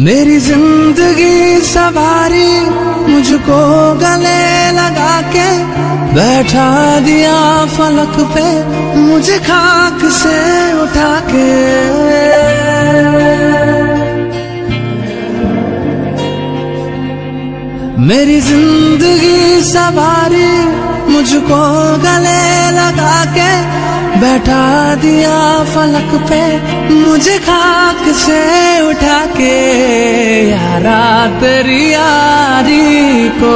मेरी जिंदगी सवारी मुझको गले लगा के बैठा दिया फलक पे मुझे खाक से उठा के। मेरी जिंदगी सवारी मुझको गले लगा के बैठा दिया फलक पे मुझे खाक से उठा के। यारा तेरी यारी को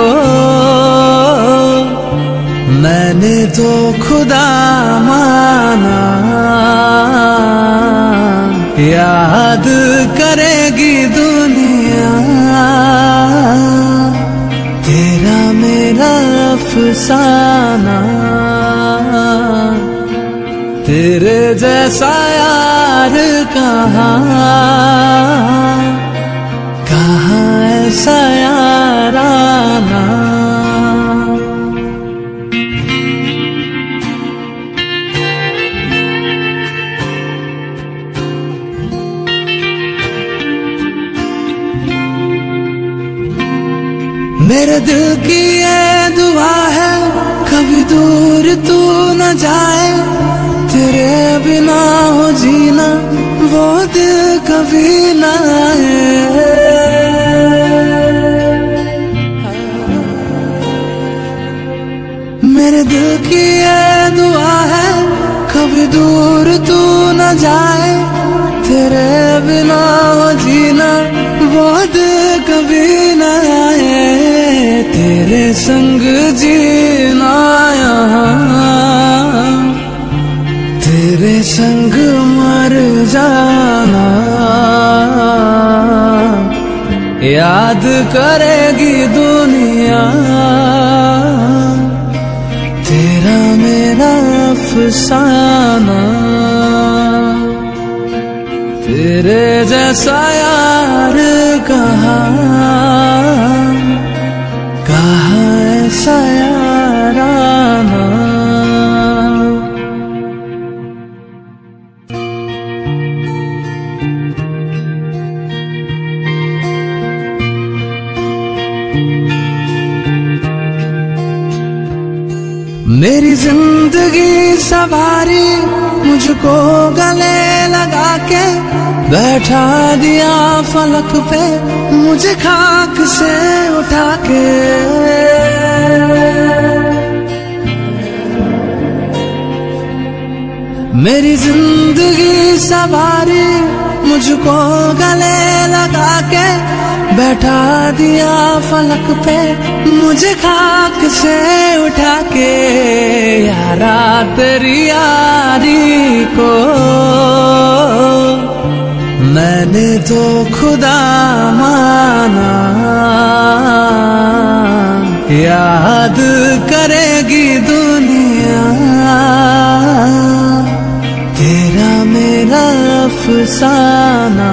मैंने तो खुदा माना, याद करेगी दुनिया तेरा मेरा अफसाना। तेरे जैसा यार कहाँ ऐसा याराना। मेरे दिल की ये दुआ है कभी दूर तू न जाए, तेरे बिना हो जीना वो दिल कभी न आए। मेरे दिल की ये दुआ है कभी दूर तू न जाए, तेरे बिना हो जीना वो दिल कभी न आए। तेरे संग जीना यहाँ तेरे संग मर जाना, याद करेगी दुनिया तेरा मेरा अफसाना। तेरे जैसा यार कहाँ ऐसा याराना। मेरी जिंदगी सवारी मुझको गले लगा के बैठा दिया फलक पे मुझे खाक से उठा के। मेरी जिंदगी सवारी मुझको गले लगा के बैठा दिया फलक पे मुझे खाक से उठा के। यारा तेरी यारी को मैंने तो खुदा माना, याद करेगी दुनिया तेरा मेरा अफसाना।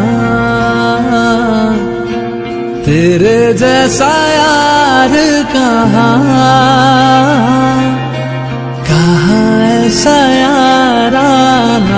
तेरे जैसा यार कहाँ ऐसा याराना।